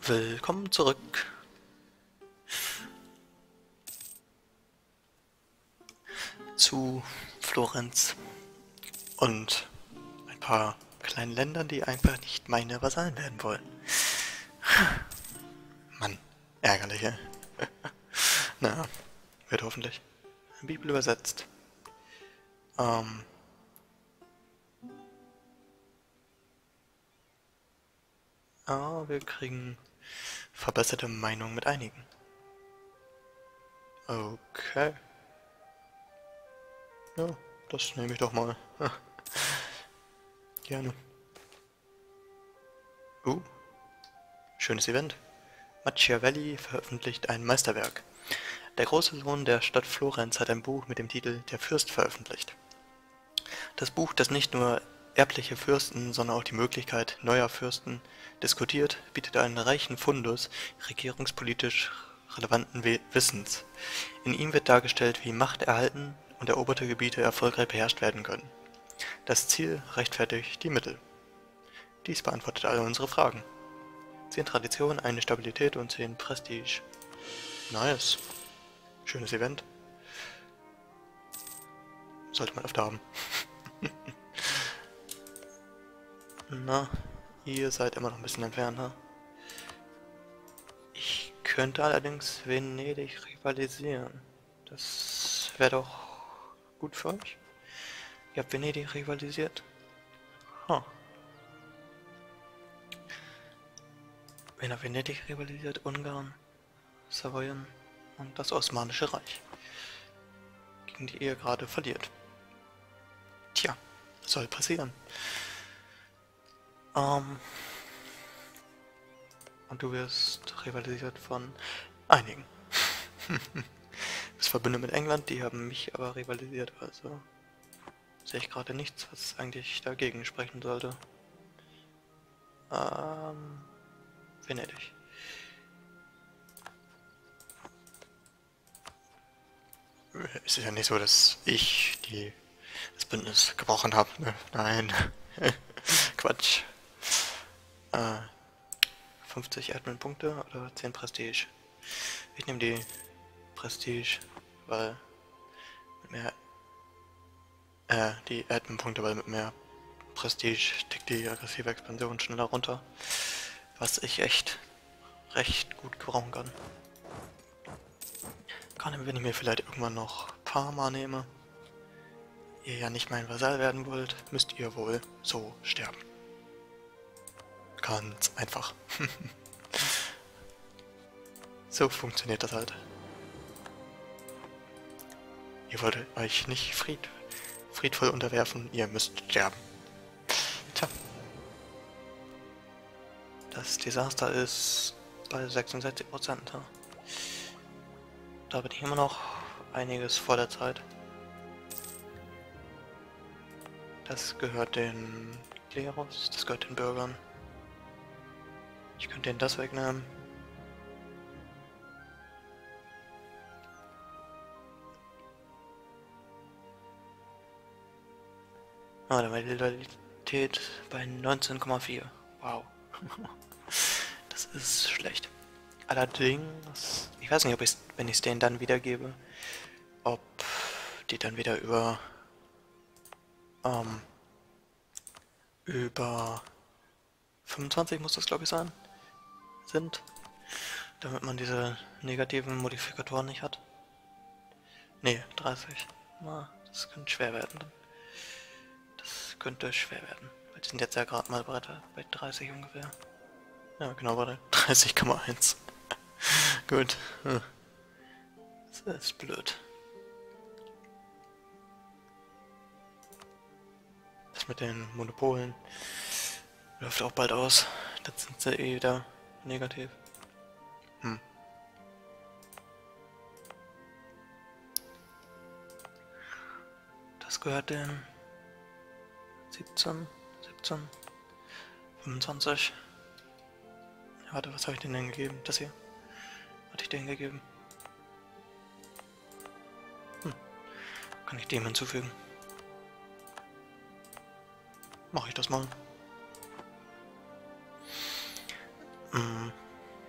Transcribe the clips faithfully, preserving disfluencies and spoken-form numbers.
Willkommen zurück zu Florenz und ein paar kleinen Ländern, die einfach nicht meine Vasallen werden wollen. Mann, ärgerlich, ja? Na, wird hoffentlich. Bibel übersetzt. Ähm. Ah, wir kriegen verbesserte Meinung mit einigen. Okay. Ja, das nehme ich doch mal. Gerne. Uh, schönes Event. Machiavelli veröffentlicht ein Meisterwerk. Der große Sohn der Stadt Florenz hat ein Buch mit dem Titel Der Fürst veröffentlicht. Das Buch, das nicht nur erbliche Fürsten, sondern auch die Möglichkeit neuer Fürsten diskutiert, bietet einen reichen Fundus regierungspolitisch relevanten Wissens. In ihm wird dargestellt, wie Macht erhalten und eroberte Gebiete erfolgreich beherrscht werden können. Das Ziel rechtfertigt die Mittel. Dies beantwortet alle unsere Fragen. zehn Tradition, eine Stabilität und zehn Prestige. Nice. Schönes Event. Sollte man öfter haben. Na, ihr seid immer noch ein bisschen entfernt, ha? Ich könnte allerdings Venedig rivalisieren. Das wäre doch gut für euch. Ihr habt Venedig rivalisiert. Huh. Wen hat Venedig rivalisiert? Ungarn, Savoyen und das Osmanische Reich, gegen die ihr gerade verliert. Tja, soll passieren. Ähm, und du wirst rivalisiert von einigen. Du bist verbündet mit England, die haben mich aber rivalisiert, also sehe ich gerade nichts, was eigentlich dagegen sprechen sollte. Ähm, Venedig. Es ist ja nicht so, dass ich die, das Bündnis gebrochen habe, ne? Nein. Quatsch. Äh, fünfzig Admin-Punkte oder zehn Prestige? Ich nehme die Prestige, weil mit mehr, äh, die Admin-Punkte, weil mit mehr Prestige tickt die aggressive Expansion schneller runter, was ich echt recht gut gebrauchen kann. Gerade wenn ich mir vielleicht irgendwann noch Parma nehme, ihr ja nicht mein Vasall werden wollt, müsst ihr wohl so sterben. Ganz einfach. So funktioniert das halt. Ihr wollt euch nicht fried, friedvoll unterwerfen, ihr müsst sterben. Tja. Das Desaster ist bei sechsundsechzig Prozent. Da bin ich immer noch einiges vor der Zeit. Das gehört den Klerus, das gehört den Bürgern. Ich könnte denen das wegnehmen. Ah, da war die Loyalität bei neunzehn Komma vier. Wow. Das ist schlecht. Allerdings, ich weiß nicht, ob ich, wenn ich es denen dann wiedergebe, ob die dann wieder über ähm, über fünfundzwanzig muss das, glaube ich, sein, sind, damit man diese negativen Modifikatoren nicht hat. Ne, dreißig. Na, das könnte schwer werden. Das könnte schwer werden, weil die sind jetzt ja gerade mal bei, bei dreißig ungefähr. Ja, genau, bei dreißig Komma eins. Gut. Hm. Das ist blöd. Das mit den Monopolen läuft auch bald aus. Dann sind sie eh wieder negativ. Hm. Das gehört den siebzehn, siebzehn, fünfundzwanzig. Ja, warte, was habe ich denen denn gegeben? Das hier? Hatte ich denen gegeben? Hm. Kann ich dem hinzufügen? Mache ich das mal. Hm.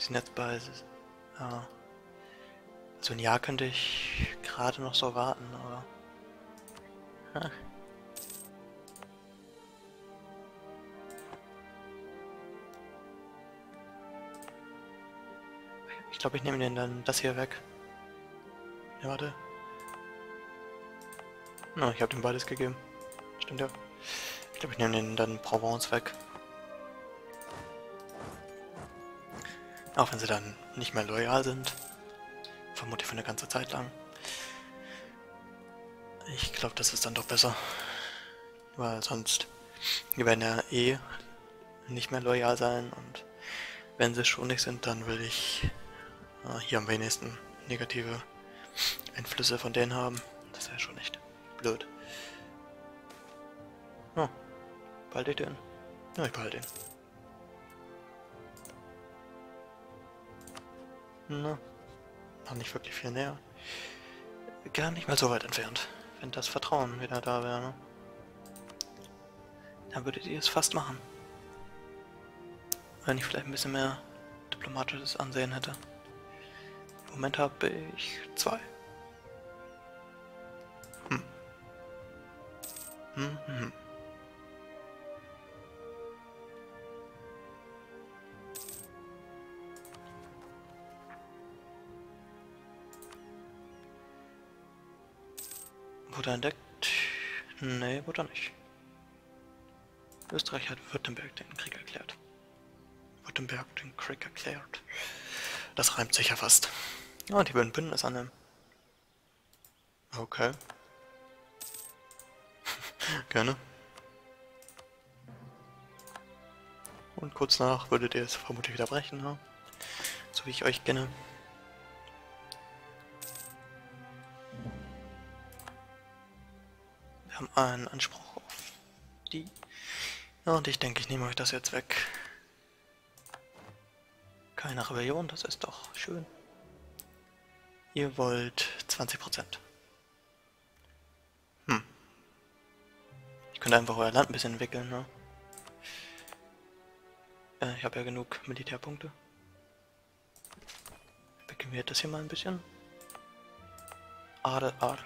sind jetzt bei... Ja, also ein Jahr könnte ich gerade noch so warten, aber... Ha. Ich glaube, ich nehme den dann das hier weg. Ja, warte. Na, ich habe dem beides gegeben. Stimmt ja. Ich glaube, ich nehme den dann Provence weg. Auch wenn sie dann nicht mehr loyal sind. Vermutlich für eine ganze Zeit lang. Ich glaube, das ist dann doch besser. Weil sonst, die werden ja eh nicht mehr loyal sein und wenn sie schon nicht sind, dann will ich äh, hier am wenigsten negative Einflüsse von denen haben. Das wäre schon echt blöd. Oh, behalte ich den? Ja, ich behalte den. Na, noch nicht wirklich viel näher. Gar nicht mal so weit entfernt. Wenn das Vertrauen wieder da wäre, ne? Dann würdet ihr es fast machen. Wenn ich vielleicht ein bisschen mehr diplomatisches Ansehen hätte. Im Moment habe ich zwei. Hm. Hm, hm, hm. Wurde er entdeckt? Nee, wurde er nicht. Österreich hat Württemberg den Krieg erklärt. Württemberg den Krieg erklärt. Das reimt sich ja fast. Ah, die würden Bündnis annehmen. Okay. Gerne. Und kurz nach würdet ihr es vermutlich wieder brechen, ne? So wie ich euch kenne. Wir haben einen Anspruch auf die. Ja, und ich denke, ich nehme euch das jetzt weg. Keine Rebellion, das ist doch schön. Ihr wollt zwanzig Prozent. Hm. Ich könnte einfach euer Land ein bisschen entwickeln, ne? Äh, ich habe ja genug Militärpunkte. Entwickeln wir das hier mal ein bisschen. Adel, Adel.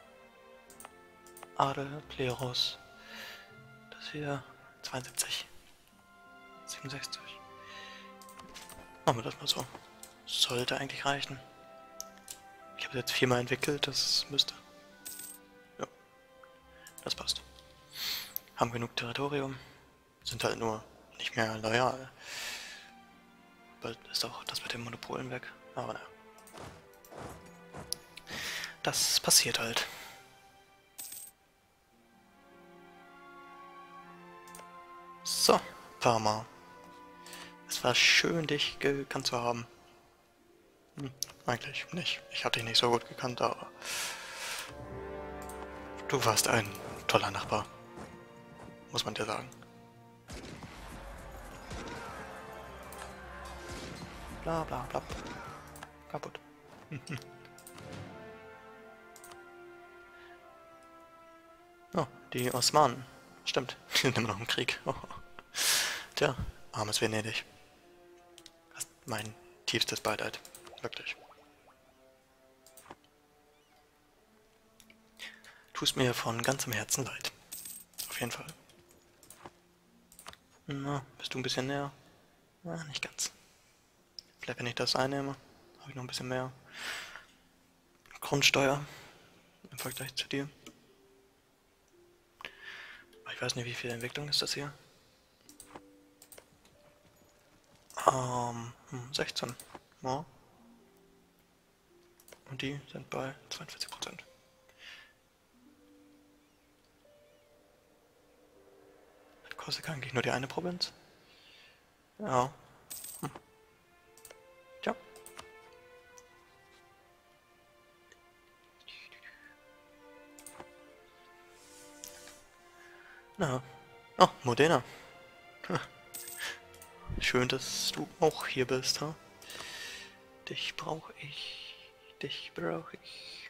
Adel, Klerus. Das hier zweiundsiebzig. siebenundsechzig. Machen wir das mal so. Sollte eigentlich reichen. Ich habe jetzt viermal entwickelt, das müsste. Ja, das passt. Haben genug Territorium. Sind halt nur nicht mehr loyal. Bald ist auch das mit den Monopolen weg. Aber naja. Das passiert halt. So, Parma. Es war schön, dich gekannt zu haben. Hm, eigentlich nicht. Ich hatte dich nicht so gut gekannt, aber du warst ein toller Nachbar. Muss man dir sagen. Bla bla bla. Kaputt. Oh, die Osmanen. Stimmt, die sind immer noch im Krieg. Oh. Tja, armes Venedig. Das ist mein tiefstes Beileid. Wirklich. Tust mir von ganzem Herzen leid. Auf jeden Fall. Na, bist du ein bisschen näher? Na, nicht ganz. Vielleicht wenn ich das einnehme, habe ich noch ein bisschen mehr Grundsteuer im Vergleich zu dir. Ich weiß nicht, wie viel Entwicklung ist das hier? Ähm, sechzehn. Ja. Und die sind bei zweiundvierzig Prozent. Das kostet eigentlich nur die eine Provinz. Ja. Hm. Tja. Na. Oh, Modena. Schön, dass du auch hier bist, ha? Dich brauche ich. Dich brauche ich.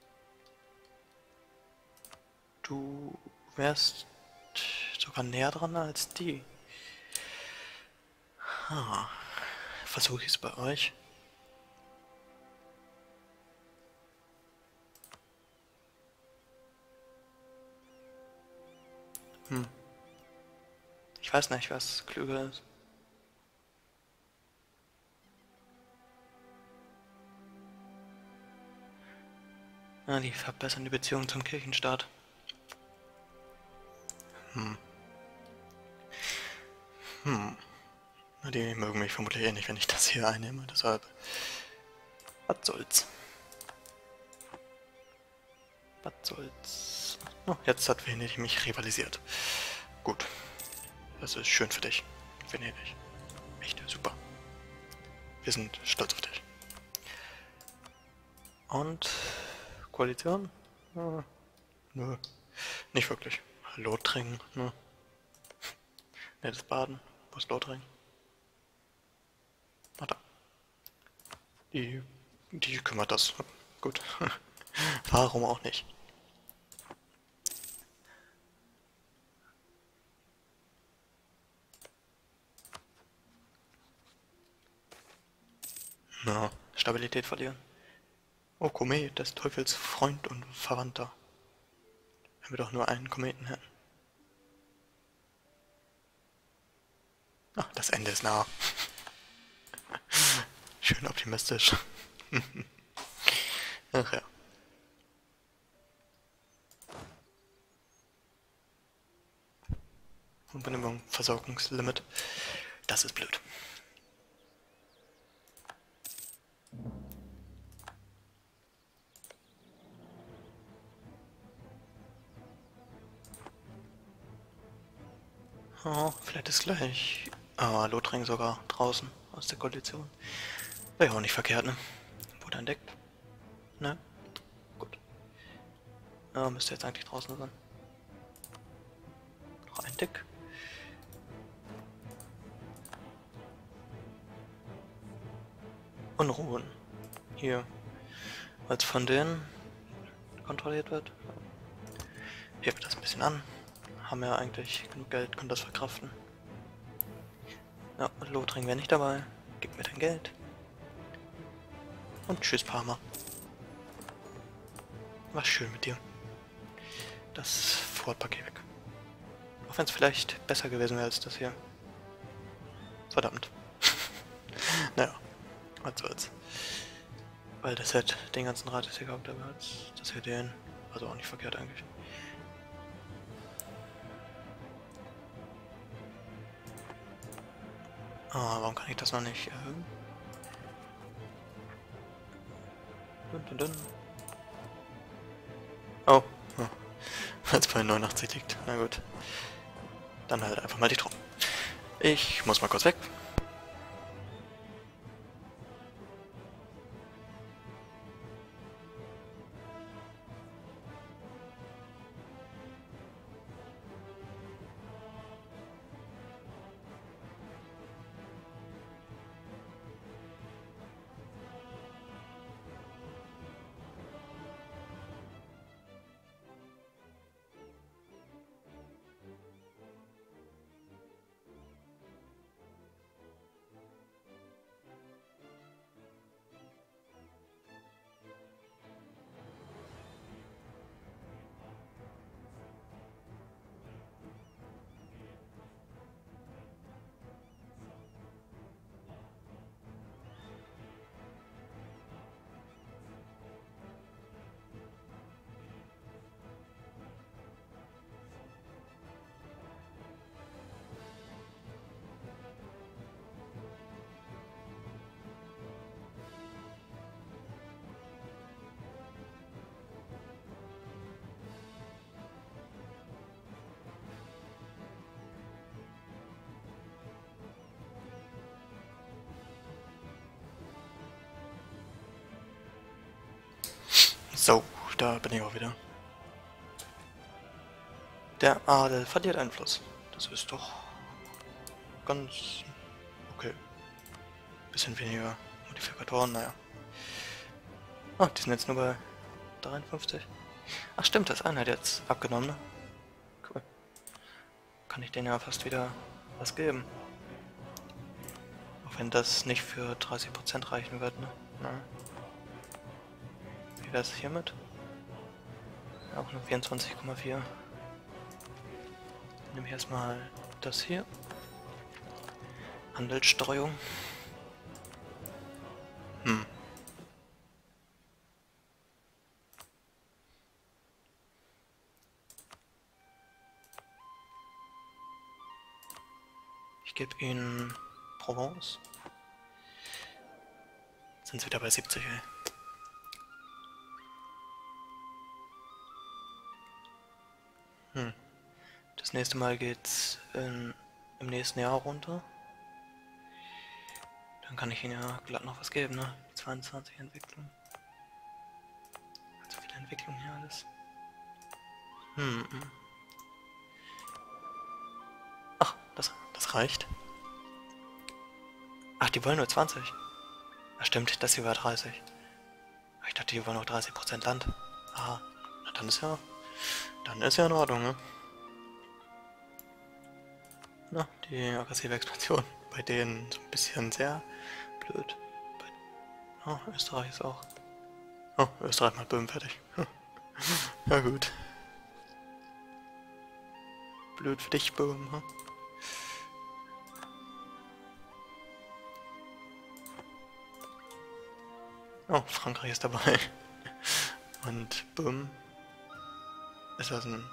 Du wärst sogar näher dran als die. Ah. versuche ich es bei euch. Hm. Ich weiß nicht, was klüger ist. Ah, die verbessern die Beziehung zum Kirchenstaat. Hm. Hm. Na, die mögen mich vermutlich eh nicht, wenn ich das hier einnehme, deshalb... Was soll's. Was soll's. Oh, jetzt hat Venedig mich rivalisiert. Gut. Das ist schön für dich, Venedig. Echt super. Wir sind stolz auf dich. Und... Koalition? Hm. Nö. Nicht wirklich. Lothringen, ne? Nettes Baden. Wo ist Lothringen? Ah, da. Die, die kümmert das. Gut. Warum auch nicht? Na, Stabilität verlieren. Oh, Komet, des Teufels Freund und Verwandter. Wenn wir doch nur einen Kometen hätten. Ach, das Ende ist nah. Schön optimistisch. Ach ja. Umbenennung, Versorgungslimit. Das ist blöd. Oh, vielleicht ist gleich ah, Lothringen sogar draußen aus der Koalition. Wäre ja auch nicht verkehrt, ne? Wurde entdeckt. Ne? Gut. Ja, müsste jetzt eigentlich draußen sein. Noch ein Tick. Unruhen. Hier. Weil es von denen kontrolliert wird. Hilft das ein bisschen an. Haben ja eigentlich genug Geld, können das verkraften. Ja, Lothringen wäre nicht dabei. Gib mir dein Geld. Und tschüss, Parma. War schön mit dir. Das Fortpaket weg. Auch wenn es vielleicht besser gewesen wäre als das hier. Verdammt. Naja, was soll's. Weil das hätte den ganzen Radius hier gehabt, aber als das hier den. Also auch nicht verkehrt eigentlich. Ah, warum kann ich das noch nicht erhöhen? Dun, dun, dun. Oh, hm. Weil es bei neunundachtzig liegt. Na gut. Dann halt einfach mal die Truppen. Ich muss mal kurz weg. So, da bin ich auch wieder. Der Adel verliert Einfluss. Das ist doch ganz okay. Bisschen weniger Modifikatoren, naja. Ah, die sind jetzt nur bei dreiundfünfzig. Ach stimmt, das eine hat jetzt abgenommen, ne? Cool. Kann ich denen ja fast wieder was geben. Auf wenn das nicht für dreißig Prozent reichen wird, ne? Na. Wie wäre es hiermit? Auch nur vierundzwanzig Komma vier. Nehme ich erstmal das hier. Handelsstreuung. Hm. Ich gebe ihnen Provence. Sind sie wieder bei siebzig, ey. Hm. Das nächste Mal geht's in, im nächsten Jahr runter. Dann kann ich ihnen ja glatt noch was geben, ne? zweiundzwanzig Entwicklung. Hat so viele Entwicklungen hier alles. Hm. hm. Ach, das, das reicht. Ach, die wollen nur zwanzig. Ja, stimmt, das hier war dreißig. Ich dachte, die wollen noch dreißig Prozent Land. Aha, na dann ist ja... Dann ist ja in Ordnung, ne? Na, die aggressive Expansion. Bei denen so ein bisschen sehr blöd. Bei, oh, Österreich ist auch... Oh, Österreich macht Böhmen fertig. Ja gut. Blöd für dich, Böhmen, hm? Oh, Frankreich ist dabei. Und Böhmen ist das ein...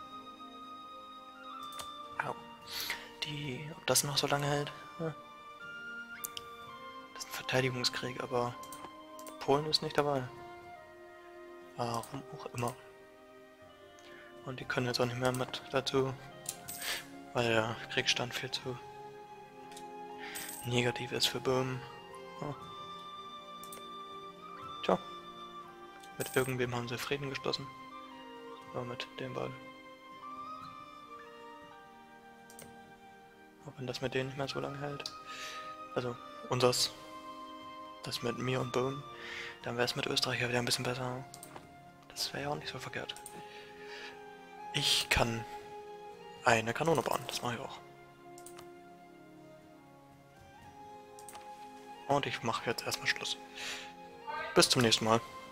Au. Die... Ob das noch so lange hält? Ja. Das ist ein Verteidigungskrieg, aber Polen ist nicht dabei. Warum auch immer. Und die können jetzt auch nicht mehr mit dazu, weil der Kriegsstand viel zu negativ ist für Böhmen. Ja. Tja. Mit irgendwem haben sie Frieden geschlossen. Aber mit dem beiden. Auch wenn das mit denen nicht mehr so lange hält. Also, unseres. Das mit mir und Böhmen. Dann wäre es mit Österreich ja wieder ein bisschen besser. Das wäre ja auch nicht so verkehrt. Ich kann eine Kanone bauen. Das mache ich auch. Und ich mache jetzt erstmal Schluss. Bis zum nächsten Mal.